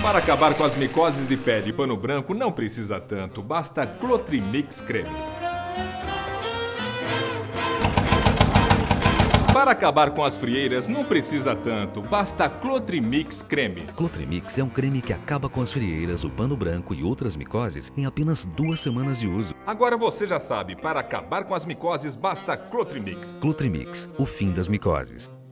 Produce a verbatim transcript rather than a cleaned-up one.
Para acabar com as micoses de pele e pano branco não precisa tanto, basta Clotrimix Creme. Para acabar com as frieiras não precisa tanto, basta Clotrimix Creme. Clotrimix é um creme que acaba com as frieiras, o pano branco e outras micoses em apenas duas semanas de uso. Agora você já sabe, para acabar com as micoses basta Clotrimix. Clotrimix, o fim das micoses.